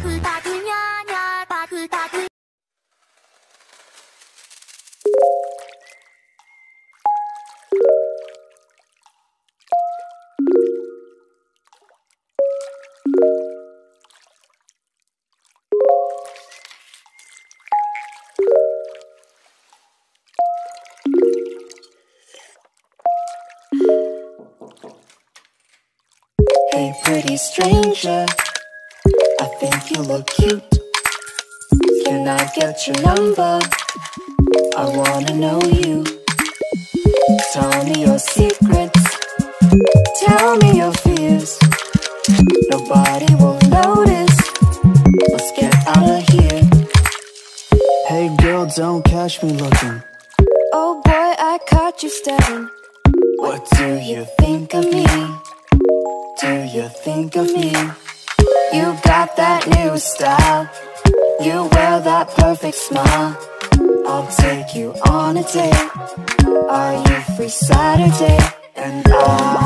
Hey pretty stranger, I think you look cute. Can I get your number? I wanna know you. Tell me your secrets, tell me your fears. Nobody will notice, let's get out of here. Hey girl, don't catch me looking. Oh boy, I caught you staring. What do you think of me? Do you think of me? You got that new style, you wear that perfect smile. I'll take you on a date. Are you free Saturday? And